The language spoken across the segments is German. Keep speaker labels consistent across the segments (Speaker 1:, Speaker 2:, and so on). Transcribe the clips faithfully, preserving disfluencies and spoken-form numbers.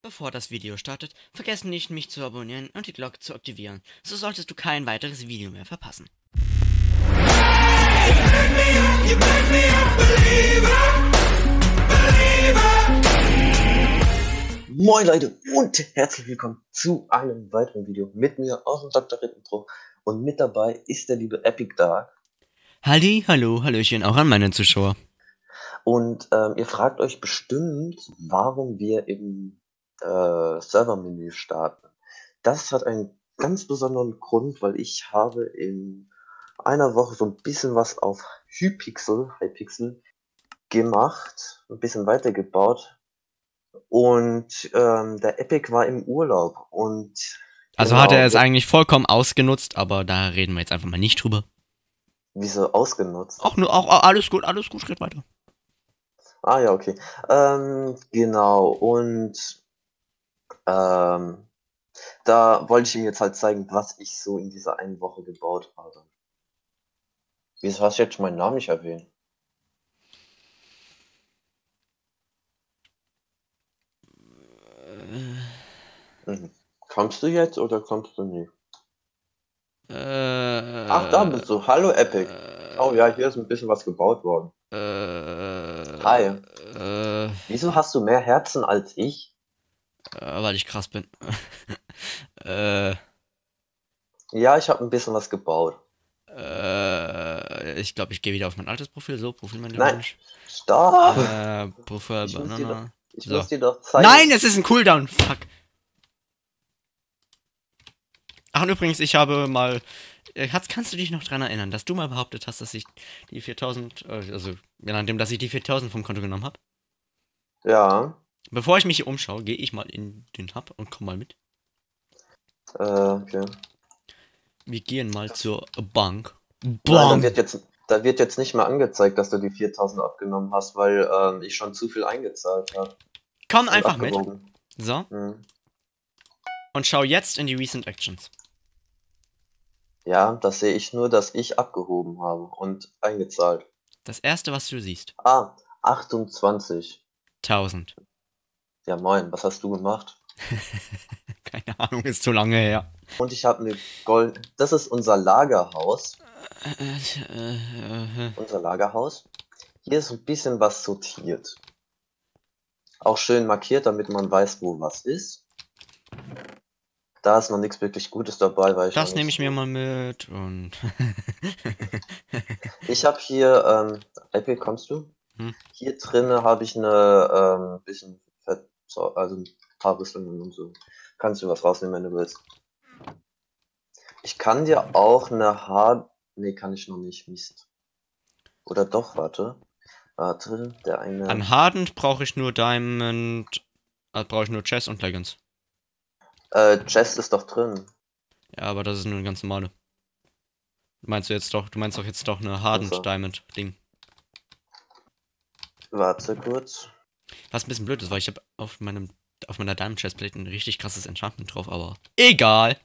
Speaker 1: Bevor das Video startet, vergessen nicht, mich zu abonnieren und die Glocke zu aktivieren. So solltest du kein weiteres Video mehr verpassen.
Speaker 2: Moin Leute und herzlich willkommen zu einem weiteren Video mit mir aus dem Doktor Rittenbruch und mit dabei ist der liebe Epic Dark.
Speaker 1: Halli, hallo, hallöchen auch an meine Zuschauer.
Speaker 2: Und ähm, ihr fragt euch bestimmt, warum wir im äh, Servermenü starten. Das hat einen ganz besonderen Grund, weil ich habe in einer Woche so ein bisschen was auf Hypixel, Hypixel gemacht, ein bisschen weitergebaut. Und ähm, der Epic war im Urlaub und
Speaker 1: Also
Speaker 2: genau,
Speaker 1: hat er es
Speaker 2: jetzt-
Speaker 1: eigentlich vollkommen ausgenutzt, aber da reden wir jetzt einfach mal nicht drüber.
Speaker 2: Wieso ausgenutzt?
Speaker 1: Auch nur, auch, auch alles gut, alles gut, red weiter.
Speaker 2: Ah ja, okay. Ähm, genau, und ähm, da wollte ich ihm jetzt halt zeigen, was ich so in dieser einen Woche gebaut habe. Wieso hast du jetzt meinen Namen nicht erwähnt? Mhm. Kommst du jetzt oder kommst du nicht?
Speaker 1: Äh,
Speaker 2: Ach, da bist du. Hallo Epic. Oh ja, hier ist ein bisschen was gebaut worden.
Speaker 1: Äh,
Speaker 2: Hi.
Speaker 1: Äh,
Speaker 2: Wieso hast du mehr Herzen als ich?
Speaker 1: äh, weil ich krass bin. äh,
Speaker 2: Ja, ich habe ein bisschen was gebaut.
Speaker 1: äh, ich glaube, ich gehe wieder auf mein altes Profil. So, Profil mein
Speaker 2: Nein,
Speaker 1: Mensch.
Speaker 2: stopp!
Speaker 1: Äh, Profil
Speaker 2: Ich muss dir doch,
Speaker 1: Banana.
Speaker 2: ich
Speaker 1: So.
Speaker 2: muss dir doch zeigen.
Speaker 1: Nein, es ist ein Cooldown. Fuck. Ach, und übrigens, ich habe mal. äh, Hat's, kannst du dich noch dran erinnern, dass du mal behauptet hast, dass ich die viertausend, äh, also, ja, nachdem, dass ich die viertausend vom Konto genommen habe?
Speaker 2: Ja,
Speaker 1: Bevor ich mich hier umschaue, gehe ich mal in den Hub und komm mal mit.
Speaker 2: äh, okay.
Speaker 1: Wir gehen mal zur Bank.
Speaker 2: Nein, da
Speaker 1: Bam!
Speaker 2: wird jetzt, da wird jetzt nicht mehr angezeigt, dass du die viertausend abgenommen hast, weil ähm, ich schon zu viel eingezahlt habe.
Speaker 1: Komm
Speaker 2: Und
Speaker 1: einfach mit.
Speaker 2: abgewogen.
Speaker 1: So.
Speaker 2: Hm.
Speaker 1: Und schau jetzt in die Recent Actions.
Speaker 2: Ja, das sehe ich nur, dass ich abgehoben habe und eingezahlt.
Speaker 1: Das erste, was du siehst.
Speaker 2: Ah, achtundzwanzig.
Speaker 1: tausend.
Speaker 2: Ja, moin, was hast du gemacht?
Speaker 1: Keine Ahnung, ist zu lange her.
Speaker 2: Und ich habe eine Gold. Das ist unser Lagerhaus.
Speaker 1: Äh, äh, äh,
Speaker 2: Unser Lagerhaus. Hier ist ein bisschen was sortiert. Auch schön markiert, damit man weiß, wo was ist. Da ist noch nichts wirklich Gutes dabei, weil ich
Speaker 1: das
Speaker 2: noch
Speaker 1: nehme
Speaker 2: nicht
Speaker 1: ich mir
Speaker 2: so-
Speaker 1: mal mit und.
Speaker 2: Ich habe hier, ähm, Epic, kommst du?
Speaker 1: Hm?
Speaker 2: Hier drinnen habe ich eine, ähm, bisschen Fett, so, also ein paar Rüstungen und so. Kannst du was rausnehmen, wenn du willst. Ich kann dir auch eine Haar... Nee, kann ich noch nicht, Mist. Oder doch, warte. Warte, der eine...
Speaker 1: An Hardened brauche ich nur Diamond. Äh, brauche ich nur Chest und Leggings.
Speaker 2: Äh, Chest ist doch drin.
Speaker 1: Ja, aber das ist nur eine ganz normale. Meinst du jetzt doch, du meinst doch jetzt doch eine Hardened
Speaker 2: Also.
Speaker 1: Diamond Ding.
Speaker 2: Warte kurz.
Speaker 1: Was ein bisschen blöd ist, weil ich habe auf meinem auf meiner Diamond Chestplate ein richtig krasses Enchantment drauf, aber egal.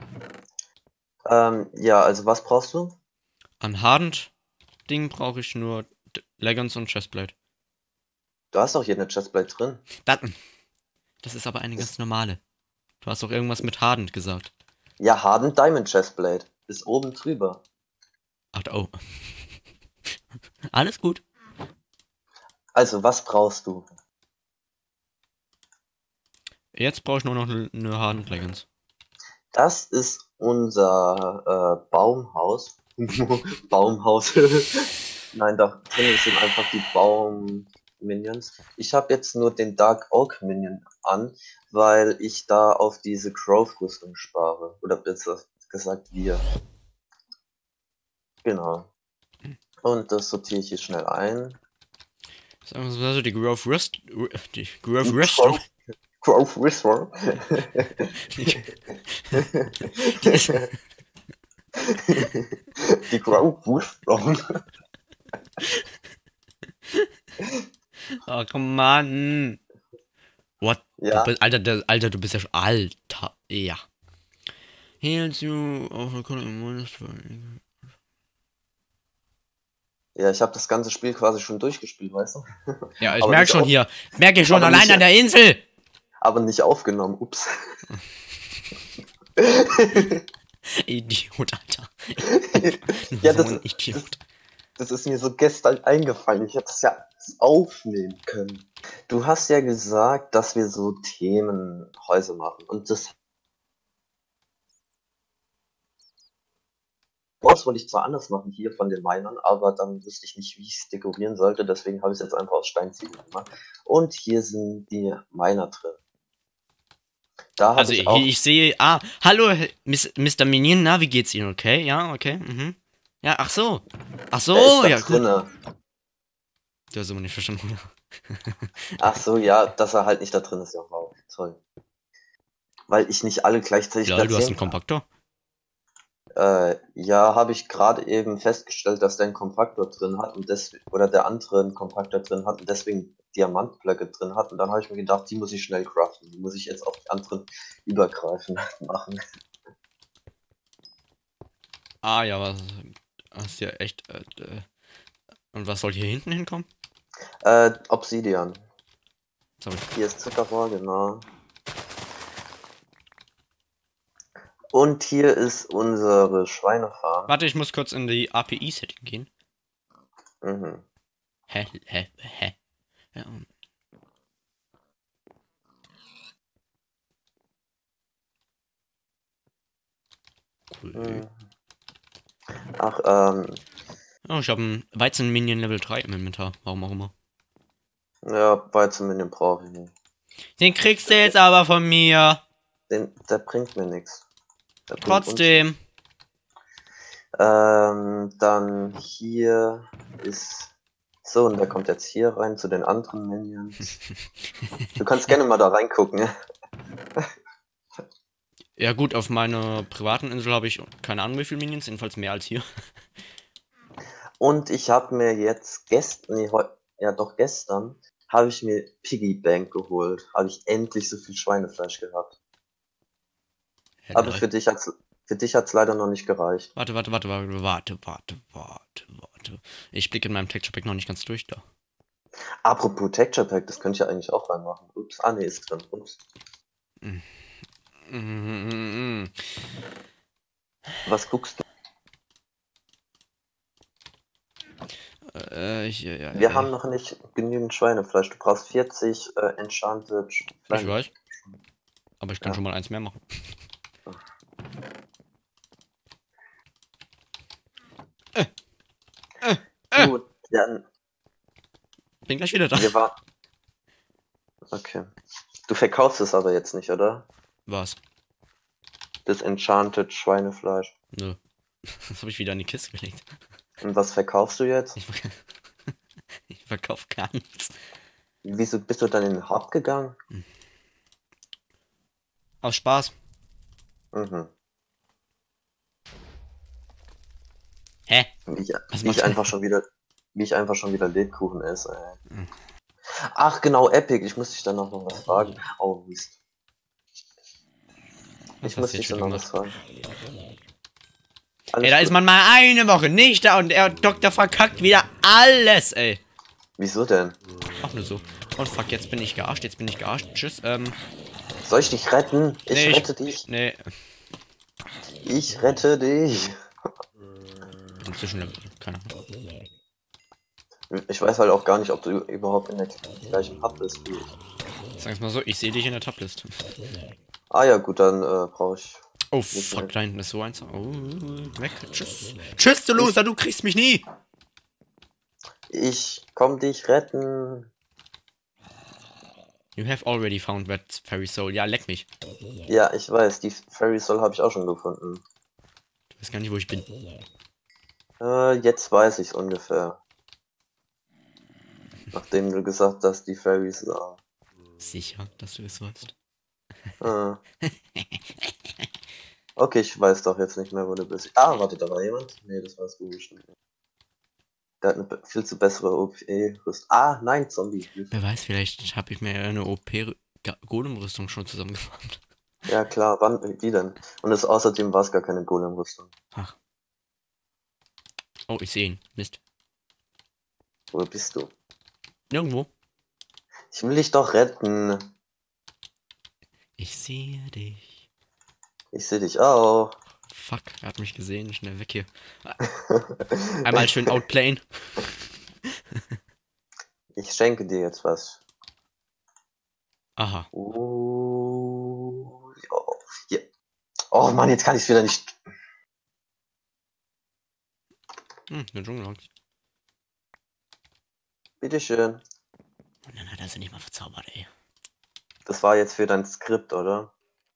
Speaker 2: Ähm, ja, also was brauchst du?
Speaker 1: An Hardened Ding brauche ich nur D- Leggings und Chestplate.
Speaker 2: Du hast doch hier eine Chestplate drin.
Speaker 1: Das, das ist aber eine ganz normale. Du hast doch irgendwas mit Hardened gesagt.
Speaker 2: Ja, Hardened Diamond Chestplate. Ist oben drüber.
Speaker 1: Ach, oh. Alles gut.
Speaker 2: Also, was brauchst du?
Speaker 1: Jetzt brauche ich nur noch eine Hardened Leggings.
Speaker 2: Das ist unser äh, Baumhaus. Baumhaus. Nein, doch, drin sind einfach die Baum-Minions. Ich habe jetzt nur den Dark Oak Minion an, weil ich da auf diese Grove-Rüstung spare. Oder besser gesagt, wir. Genau. Und das sortiere ich hier schnell ein.
Speaker 1: Sagen wir so, die Grove Rest. Die Grove Rüstung.
Speaker 2: Grove Whisper. Die Grove Whisper.
Speaker 1: Ach Mann. What?
Speaker 2: Ja.
Speaker 1: Du bist, Alter, der, Alter, du bist ja schon. Alter. Ja. Heals you auf
Speaker 2: Ja, ich habe das ganze Spiel quasi schon durchgespielt, weißt du?
Speaker 1: Ja, ich
Speaker 2: Aber
Speaker 1: merke
Speaker 2: nicht
Speaker 1: schon
Speaker 2: auf-
Speaker 1: hier. Merke ich schon
Speaker 2: aber
Speaker 1: allein
Speaker 2: nicht-
Speaker 1: an der Insel.
Speaker 2: aber nicht aufgenommen. Ups.
Speaker 1: Idiot, Alter.
Speaker 2: Ja,
Speaker 1: so
Speaker 2: das,
Speaker 1: ein
Speaker 2: das,
Speaker 1: Idiot.
Speaker 2: das ist mir so gestern eingefallen. Ich hätte das ja aufnehmen können. Du hast ja gesagt, dass wir so Themenhäuser machen. Und das das wollte ich zwar anders machen hier von den Minern, aber dann wusste ich nicht, wie ich es dekorieren sollte. Deswegen habe ich es jetzt einfach aus Steinziegeln gemacht. Und hier sind die Miner drin. Da habe
Speaker 1: Also
Speaker 2: ich
Speaker 1: ich,
Speaker 2: auch.
Speaker 1: ich sehe, ah, hallo, Miss, Mister Minion, na, wie geht's Ihnen? Okay, ja, okay, mhm. Ja, ach so. Ach
Speaker 2: Der ist
Speaker 1: so,
Speaker 2: da
Speaker 1: ja, gut.
Speaker 2: drinne.
Speaker 1: Du hast immer nicht verstanden.
Speaker 2: Ach so, ja, dass er halt nicht da drin ist. Ja, wow, toll. Weil ich nicht alle gleichzeitig
Speaker 1: Lol, du hast einen
Speaker 2: platzieren kann.
Speaker 1: Kompaktor.
Speaker 2: Äh, ja, habe ich gerade eben festgestellt, dass der einen Kompaktor drin hat und deswegen, oder der andere einen Kompaktor drin hat und deswegen Diamantblöcke drin hat. Und dann habe ich mir gedacht, die muss ich schnell craften. Die muss ich jetzt auf die anderen übergreifen machen.
Speaker 1: Ah, ja, was, hast ja echt, äh, äh, und was soll hier hinten hinkommen?
Speaker 2: Äh, Obsidian.
Speaker 1: Sorry.
Speaker 2: Hier ist Zuckerrohr, genau. Und hier ist unsere Schweinefarm.
Speaker 1: Warte, ich muss kurz in die A P I-Setting gehen.
Speaker 2: Mhm.
Speaker 1: Hä, hä, hä? Ja, um, cool.
Speaker 2: Mhm. Ach, ähm,
Speaker 1: Oh, ich habe einen Weizen-Minion Level drei im Inventar. Warum auch immer.
Speaker 2: ja, Weizenminion brauche ich nicht.
Speaker 1: Den kriegst du jetzt aber von mir.
Speaker 2: Den, der bringt mir nichts. Der bringt uns
Speaker 1: Trotzdem.
Speaker 2: Ähm, dann hier ist. So, und der kommt jetzt hier rein zu den anderen Minions. Du kannst gerne mal da reingucken.
Speaker 1: Ja gut, auf meiner privaten Insel habe ich keine Ahnung wie viele Minions, jedenfalls mehr als hier.
Speaker 2: Und ich habe mir jetzt gestern, nee, heu, ja doch gestern, habe ich mir Piggy Bank geholt. Habe ich endlich so viel Schweinefleisch gehabt.
Speaker 1: Ja,
Speaker 2: Aber
Speaker 1: lol.
Speaker 2: für dich hat's, für dich hat's leider noch nicht gereicht.
Speaker 1: Warte, warte, warte, warte, warte, warte, warte, warte. Ich blicke in meinem Texture Pack noch nicht ganz durch da.
Speaker 2: Apropos Texture Pack, das könnte ich ja eigentlich auch reinmachen. Ups, ah nee, ist drin. Ups.
Speaker 1: Mm. Mm, mm, mm.
Speaker 2: Was guckst du?
Speaker 1: Äh, ich, ja, ja,
Speaker 2: Wir
Speaker 1: ja.
Speaker 2: haben noch nicht genügend Schweinefleisch. Du brauchst vierzig äh, Enchanted
Speaker 1: Ich
Speaker 2: Schweine.
Speaker 1: weiß. Aber ich kann
Speaker 2: Ja.
Speaker 1: schon mal eins mehr machen. Äh, äh, äh.
Speaker 2: Gut, dann
Speaker 1: Bin gleich wieder da.
Speaker 2: wir war. Okay. Du verkaufst es aber jetzt nicht, oder?
Speaker 1: Was?
Speaker 2: Das Enchanted Schweinefleisch.
Speaker 1: Nö. Das habe ich wieder in die Kiste gelegt.
Speaker 2: Und was verkaufst du jetzt?
Speaker 1: Ich, verk ich verkaufe gar nichts.
Speaker 2: Wieso bist du dann in den Hub gegangen?
Speaker 1: Aus Spaß.
Speaker 2: Mhm.
Speaker 1: Hä?
Speaker 2: Wie ich,
Speaker 1: Was
Speaker 2: wie ich
Speaker 1: macht
Speaker 2: einfach schon wieder, wie ich einfach schon wieder Lebkuchen esse, ey.
Speaker 1: Mhm.
Speaker 2: Ach genau, Epic. Ich muss dich dann noch mal was fragen. Oh Mist.
Speaker 1: Was
Speaker 2: Ich
Speaker 1: hast
Speaker 2: muss
Speaker 1: du jetzt
Speaker 2: dich
Speaker 1: schon
Speaker 2: dann noch
Speaker 1: gemacht?
Speaker 2: was fragen.
Speaker 1: Ey,
Speaker 2: Alles
Speaker 1: da
Speaker 2: gut.
Speaker 1: ist man mal eine Woche nicht da und der Doktor verkackt wieder alles, ey.
Speaker 2: Wieso denn?
Speaker 1: Ach, nur so. Und fuck, jetzt bin ich gearscht, jetzt bin ich gearscht. Tschüss, ähm.
Speaker 2: Soll ich dich retten? Ich
Speaker 1: Nee,
Speaker 2: rette
Speaker 1: ich,
Speaker 2: dich.
Speaker 1: nee.
Speaker 2: Ich rette dich.
Speaker 1: Inzwischen, keine Ahnung.
Speaker 2: Ich weiß halt auch gar nicht, ob du überhaupt in der gleichen Hub bist wie ich.
Speaker 1: Sag's mal so, ich sehe dich in der Toplist.
Speaker 2: Ah ja, gut, dann äh, brauche ich.
Speaker 1: Oh,
Speaker 2: Nicht
Speaker 1: fuck,
Speaker 2: mehr.
Speaker 1: da hinten ist so eins. Oh, weg. Tschüss. Tschüss, du Loser, du kriegst mich nie.
Speaker 2: Ich komm dich retten.
Speaker 1: You have already found that fairy soul. Ja, leck mich.
Speaker 2: Ja, ich weiß, die Fairy Soul habe ich auch schon gefunden.
Speaker 1: Du weißt gar nicht, wo ich bin.
Speaker 2: Äh, jetzt weiß ich's ungefähr. Nachdem du gesagt hast, die Fairies sagen.
Speaker 1: Sicher, dass du es weißt.
Speaker 2: Ah. Okay, ich weiß doch jetzt nicht mehr, wo du bist. Ah, warte, da war jemand? Nee, das warst du bestimmt. Der hat eine be- viel zu bessere O P-Rüstung. Ah, nein, Zombie.
Speaker 1: Wer weiß, vielleicht habe ich mir eine O P-Golem-Rüstung schon zusammengebaut.
Speaker 2: Ja klar, wann, wie denn? Und es, außerdem war es gar keine Golem-Rüstung.
Speaker 1: Ach. Oh, ich sehe ihn. Mist.
Speaker 2: Wo bist du?
Speaker 1: Nirgendwo.
Speaker 2: Ich will dich doch retten.
Speaker 1: Ich sehe dich.
Speaker 2: Ich sehe dich auch.
Speaker 1: Fuck, er hat mich gesehen. Schnell weg hier. Einmal schön outplayen.
Speaker 2: Ich schenke dir jetzt was.
Speaker 1: Aha.
Speaker 2: Oh, oh, hier. Oh Mann, jetzt kann ich es wieder nicht.
Speaker 1: Hm, eine Dschungelangst.
Speaker 2: Bitteschön.
Speaker 1: Und dann hat er sie nicht mal verzaubert, ey.
Speaker 2: Das war jetzt für dein Skript, oder?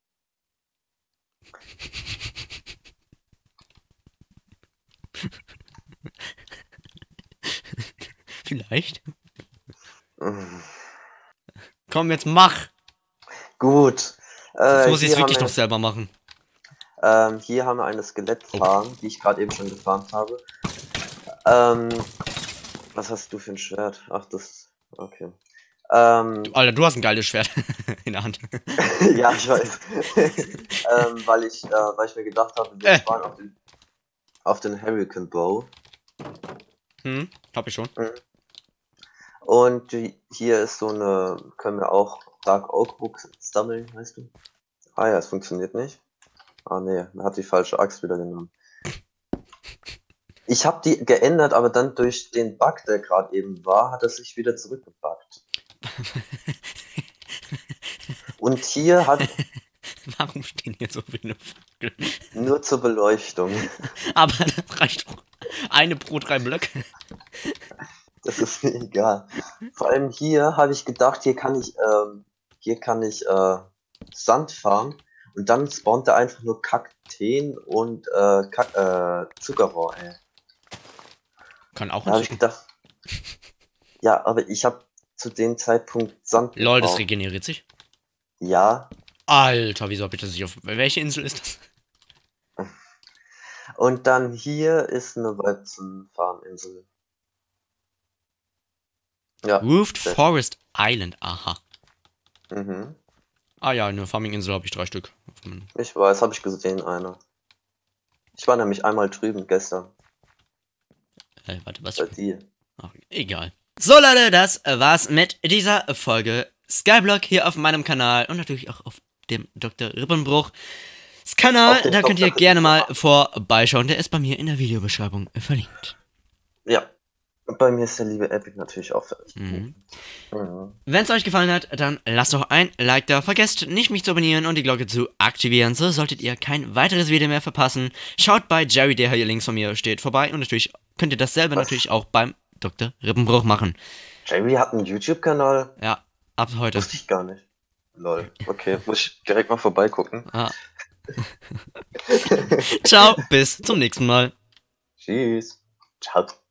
Speaker 1: Vielleicht.
Speaker 2: Mm.
Speaker 1: Komm, jetzt mach!
Speaker 2: Gut.
Speaker 1: Jetzt
Speaker 2: Äh,
Speaker 1: muss ich es
Speaker 2: hier
Speaker 1: wirklich
Speaker 2: haben
Speaker 1: noch
Speaker 2: wir,
Speaker 1: selber machen.
Speaker 2: ähm, hier haben wir eine Skelettfarm, die ich gerade eben schon gefarmt habe. Ähm, was hast du für ein Schwert? Ach, das. Okay. Ähm,
Speaker 1: Du, Alter, du hast ein geiles Schwert in der Hand.
Speaker 2: ja, ich weiß. ähm, weil ich, äh, weil ich mir gedacht habe, wir
Speaker 1: Äh.
Speaker 2: sparen auf den, auf den Hurricane Bow.
Speaker 1: Hm, hab ich schon.
Speaker 2: Mhm. Und die, hier ist so eine, können wir auch Dark Oak Books sammeln, weißt du? Ah ja, es funktioniert nicht. Ah nee, man hat die falsche Axt wieder genommen. Ich habe die geändert, aber dann durch den Bug, der gerade eben war, hat es sich wieder zurückgebuggt. Und hier hat
Speaker 1: Warum stehen hier so viele Fackeln?
Speaker 2: nur zur Beleuchtung.
Speaker 1: Aber das reicht doch. Eine pro drei Blöcke.
Speaker 2: Das ist mir egal. Vor allem hier habe ich gedacht, hier kann ich, ähm, hier kann ich äh, Sand farmen und dann spawnt er einfach nur Kakteen und äh, Kack, äh, Zuckerrohr, ey.
Speaker 1: Kann auch
Speaker 2: Da habe ich
Speaker 1: ein
Speaker 2: gedacht, ja, aber ich habe zu dem Zeitpunkt Sand
Speaker 1: Lol, das
Speaker 2: gebraucht.
Speaker 1: regeneriert sich.
Speaker 2: Ja,
Speaker 1: Alter, wieso hab ich das nicht auf. Welche Insel ist das?
Speaker 2: und dann hier ist eine Weizenfarminsel. Ja,
Speaker 1: Roofed
Speaker 2: sehr
Speaker 1: Forest Island, aha.
Speaker 2: schön. Mhm.
Speaker 1: Ah ja, eine Farming-Insel habe ich drei Stück.
Speaker 2: Ich weiß, habe ich gesehen, eine. Ich war nämlich einmal drüben gestern
Speaker 1: Äh, warte, was?
Speaker 2: bei dir.
Speaker 1: Ach, egal. So Leute, das war's mit dieser Folge Skyblock hier auf meinem Kanal und natürlich auch auf dem Doktor Rippenbruch Kanal.
Speaker 2: Auf dem
Speaker 1: Da könnt ihr
Speaker 2: Doktor
Speaker 1: gerne mal
Speaker 2: Rippenbruch.
Speaker 1: vorbeischauen. Der ist bei mir in der Videobeschreibung verlinkt.
Speaker 2: Ja, und bei mir ist der liebe Epic natürlich auch fertig.
Speaker 1: Mhm.
Speaker 2: Mhm.
Speaker 1: Wenn es euch gefallen hat, dann lasst doch ein Like da. Vergesst nicht, mich zu abonnieren und die Glocke zu aktivieren. So solltet ihr kein weiteres Video mehr verpassen. Schaut bei Jerry, der hier links von mir steht, vorbei. Und natürlich könnt ihr dasselbe
Speaker 2: Was?
Speaker 1: natürlich auch beim Doktor Rippenbruch machen.
Speaker 2: Jerry hat einen YouTube-Kanal?
Speaker 1: Ja, ab heute.
Speaker 2: Wusste ich gar nicht. Lol. Okay, muss ich direkt mal vorbeigucken.
Speaker 1: Ah. Ciao, bis zum nächsten Mal.
Speaker 2: Tschüss. Ciao.